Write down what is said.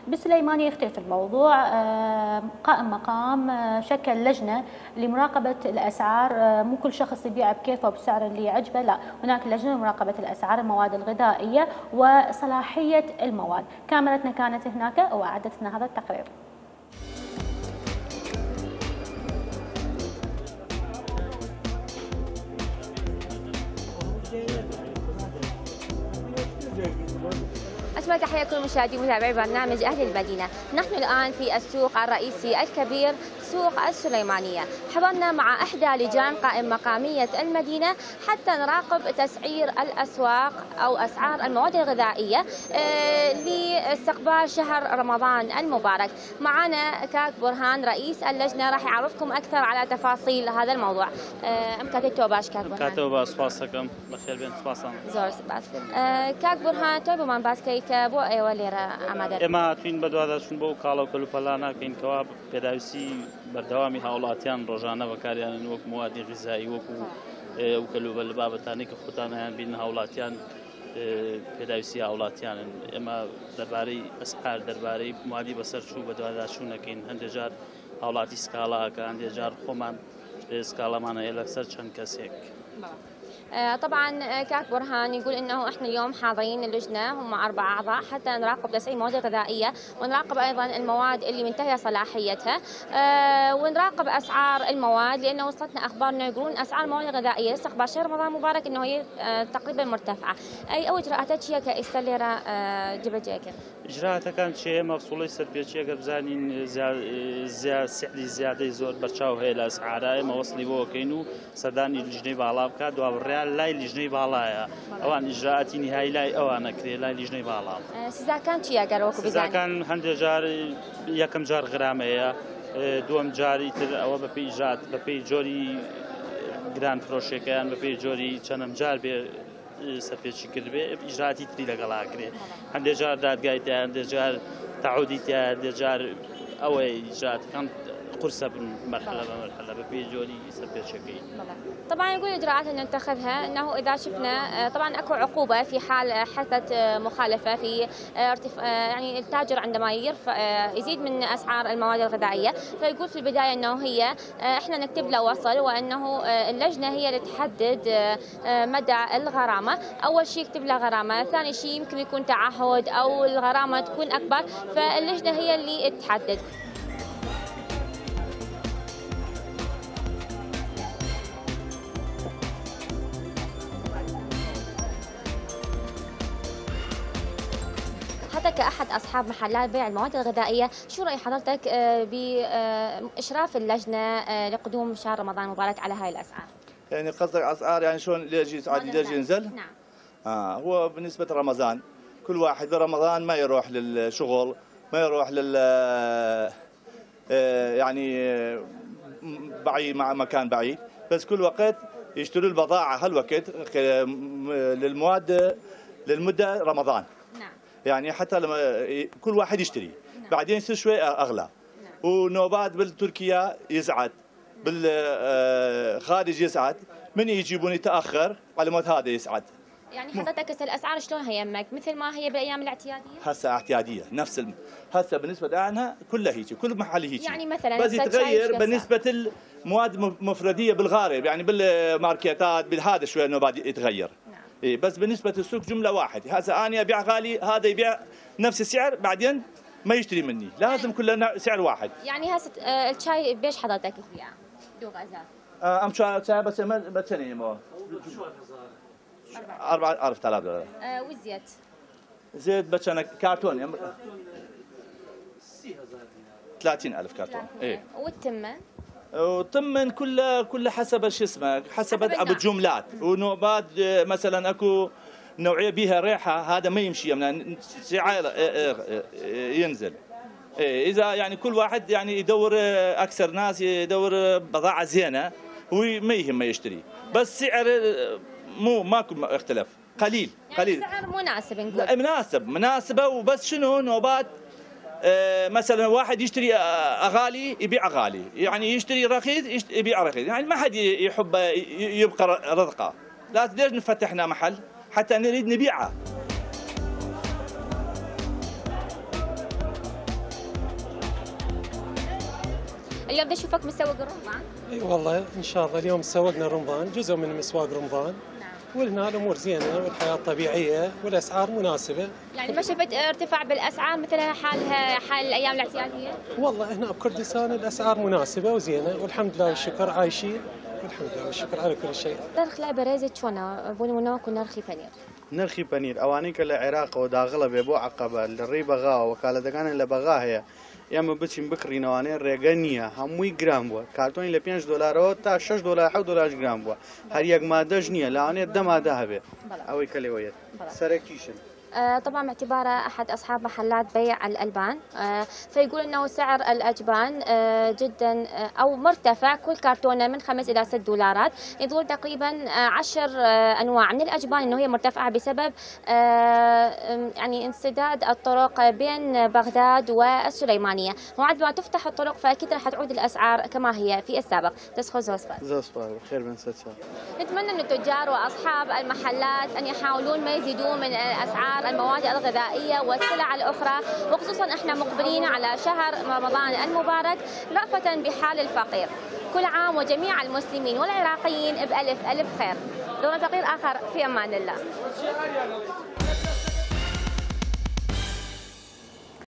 بالسليمانية يختلف الموضوع. قائم مقام شكل لجنة لمراقبة الأسعار، مو كل شخص يبيع بكيفه وبسعر اللي يعجبه، لا، هناك لجنة لمراقبة الأسعار، المواد الغذائية وصلاحية المواد. كاميرتنا كانت هناك وأعدت لنا هذا التقرير. أجمل تحية لكل مشاهدي ومتابعي برنامج أهل المدينة. نحن الآن في السوق الرئيسي الكبير، سوق السليمانية. حضرنا مع إحدى لجان قائم مقامية المدينة حتى نراقب تسعير الأسواق أو أسعار المواد الغذائية لاستقبال شهر رمضان المبارك. معنا كاك برهان رئيس اللجنة راح يعرفكم أكثر على تفاصيل هذا الموضوع. كاتو باش كاك برهان. كاتو باش سپاسەکەم بەخێر بێن سپاسان. زۆر سپاس. کاک برهان تۆ بمان باسکەی کە بۆ ئێوە لێرە ئامادە. ئێمە هاتوین بە دووادەچوون بۆ کاڵە و کەلوپەلا ناکەین کەوا پێداویستی بەردەوامی هاوڵاتیان ڕۆژانە بەکاریان وەک موادی غیزایی وەکو ئەو کەلوبە لە بابەتانەی کە خۆتانیان بین هاوڵاتیان پێداویستی هاوڵاتیانن. ئێمە دەربارەی ئەسعار دەربارەی موادی بەسەر چوو بە دوواداچوونەکەین. هەندێک جار هاوڵاتی سکاڵاکە، هەندێک جار خۆمان سکاڵەمانە هەیە لەسەر چەند کەسێک. طبعا كاك برهان يقول انه احنا اليوم حاضرين اللجنه هم 4 اعضاء حتى نراقب تسعير المواد الغذائيه، ونراقب ايضا المواد اللي منتهيه صلاحيتها، ونراقب اسعار المواد، لانه وصلتنا اخبار انه يقولون اسعار المواد الغذائيه استقبال شهر رمضان المبارك انه هي تقريبا مرتفعه. اي او اجراءات هي كاستليرا جبجيك. اجراءاتەکان چێ مەبسوڵەی سەرپێچیەکە بزانین سعری زیادەی زۆر بەرچاو هەیە لە ئەسعارە، ئێمە وەسڵی بۆکەین و سەردانی لیژنەی باڵا بکات، دواڕێیان لای لیژنەی باڵایە. ئەوان ئیجراءاتی نهایی لای ئەوانە کرێ، لای لیژنەی باڵا. سزاکان چیە گەرەوەکو بزانین؟ سزاکان هەندێک جار یەکەم جار غرامەیە، دووەم جاری تر ئەوە بەپێی ئیجرات بەپێی جۆری گران فرۆشیەکەیان بەپێی جۆری چەندەم جار بێ سەرپێچی کرد بێ ئیجراتی تری لەگەڵاکرێ. هەندێک جار دادگای تایە، هەندێک جار تعودی تایە، هەندێک جار ئەوەی ئیجراتەکان قرصة مرحلة بمرحلة بفي جولي يثبت شكل. طبعا يقول الاجراءات اللي نتخذها انه اذا شفنا طبعا اكو عقوبة في حال حدثت مخالفة في ارتفاع، يعني التاجر عندما يزيد من اسعار المواد الغذائية، فيقول في البداية انه هي احنا نكتب له وصل، وانه اللجنة هي اللي تحدد مدى الغرامة. اول شيء يكتب له غرامة، ثاني شيء يمكن يكون تعهد او الغرامة تكون اكبر، فاللجنة هي اللي تحدد. حضرتك كأحد أصحاب محلات بيع المواد الغذائية، شو رأي حضرتك بإشراف اللجنة لقدوم شهر رمضان المبارك على هاي الأسعار؟ يعني قصدك أسعار يعني شلون يجي يصعد يجي ينزل؟ نعم. هو بالنسبة لرمضان كل واحد برمضان ما يروح للشغل، ما يروح لل يعني بعيد مع مكان بعيد، بس كل وقت يشتروا البضاعة هالوقت للمواد للمدة رمضان. نعم. يعني حتى لما كل واحد يشتري. نعم. بعدين يصير شوي اغلى. نعم. ونوبات بالتركيا يزعد، بالخارج يزعد، من يجيبون يتاخر على مود هذا يسعد. يعني حضرتك هسه الاسعار شلون هي يمك؟ مثل ما هي بالايام الاعتياديه؟ هسه اعتياديه نفس هسه بالنسبه عنها كلها هيك، كل محل هيك. يعني مثلا بس يتغير بالنسبه المواد مفرديه بالغارب، يعني بالماركتات بالهذا شوي النوبات يتغير. إيه، بس بالنسبة للسوق جملة واحد. هذا أنا أبيع غالي، هذا يبيع نفس السعر، بعدين ما يشتري مني، لازم كلنا سعر واحد. يعني هسه الشاي بيش حضرتك تبيع؟ دوغ أزار. أم شاي بس ثانية مو 4000 دولار. والزيت؟ زيت بتشنا كرتون 30,000 كرتون. إيه. والتمن؟ وطمن كله حسب شو اسمه، حسب ابو الجملات. ونوبات مثلا اكو نوعيه بيها ريحه، هذا ما يمشي من سعر ينزل. اذا يعني كل واحد يعني يدور، اكثر ناس يدور بضاعه زينه وما يهم يشتري، بس سعر ماكو اختلاف، قليل يعني سعر مناسب نقول. مناسبه، وبس شنو نوبات مثلا واحد يشتري غالي يبيع غالي، يعني يشتري رخيص يبيع رخيص، يعني ما حد يحب يبقى رزقه. لازم ليش نفتحنا محل؟ حتى نريد نبيعه. اليوم بدي اشوفك مسوق الرمضان. اي والله ان شاء الله اليوم سوقنا رمضان، جزء من مسواق رمضان. وهنا الامور زينه والحياه طبيعيه والاسعار مناسبه. يعني ما شفت ارتفاع بالاسعار مثل حال الايام الاعتياديه؟ والله هنا بكردستان الاسعار مناسبه وزينه والحمد لله والشكر عايشين والحمد لله والشكر على كل شيء. نرخ لا بريزة شونا بون منوك ونرخي فنير. نرخي بنير اوانيك العراق وداخله بيبو عقبه الري بغا وكاله دكان اللي بغا هي يا ما بتشم بكري نواني ريغانيا هموي جرام بو كارتون ل $5 تا $6 $7 جرام بو هر يك ماده جنيه لاني دم ذهبي او كليويت سركيشن. طبعا باعتباره احد اصحاب محلات بيع الالبان فيقول انه سعر الاجبان جدا او مرتفع، كل كرتونه من $5 إلى $6. يقول تقريبا 10 انواع من الاجبان انه هي مرتفعه بسبب يعني انسداد الطرق بين بغداد والسليمانيه، وعند ما تفتح الطرق فاكيد راح تعود الاسعار كما هي في السابق. تسخو زوسبا خير من ستة. نتمنى ان التجار واصحاب المحلات ان يحاولون ما يزيدون من اسعار المواد الغذائيه والسلع الاخرى، وخصوصا احنا مقبلين على شهر رمضان المبارك رأفة بحال الفقير. كل عام وجميع المسلمين والعراقيين بألف ألف خير. دون تقرير آخر في أمان الله.